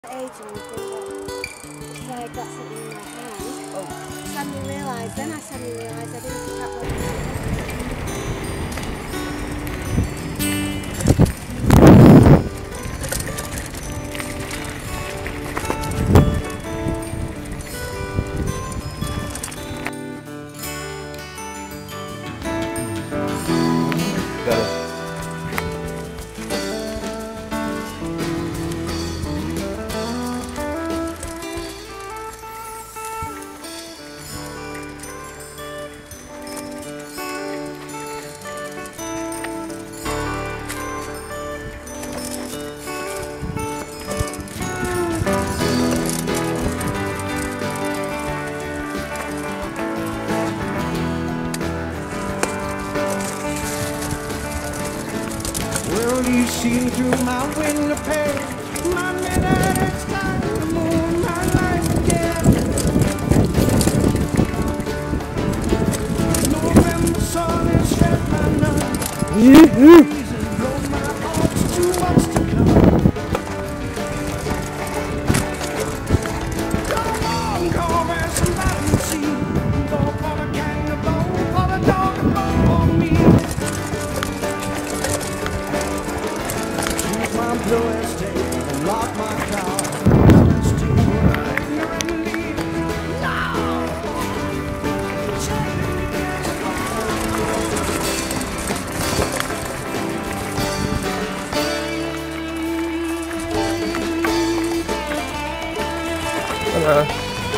Age and because I got something in my hand. Oh. Suddenly realised, then I suddenly realised I didn't pick up what it Well, you see through my window pane, my midnight sky, the moon, my life again. November sun has fed my night. Breezes blow my heart's too much to come. Come on, come and somebody see. Go for the kangaroo, for the dog, and go for me. My blue estate and lock my car. Still ignorant leave now. Hello.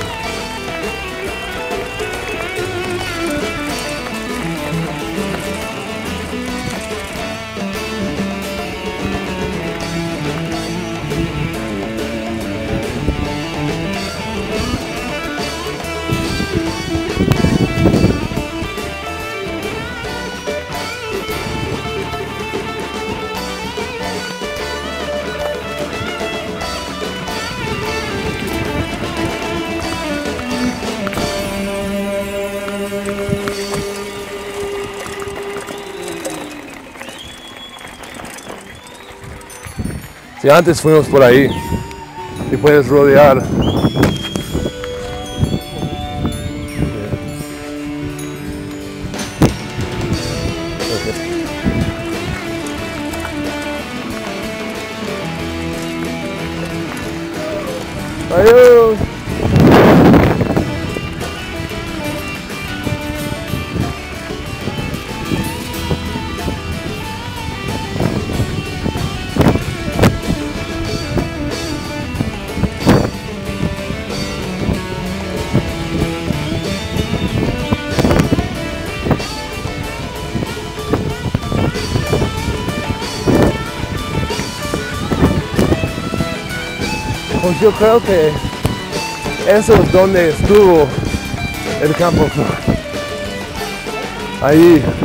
Si antes fuimos por ahí y puedes rodear. Adiós. Pues yo creo que eso es donde estuvo el campo. Ahí.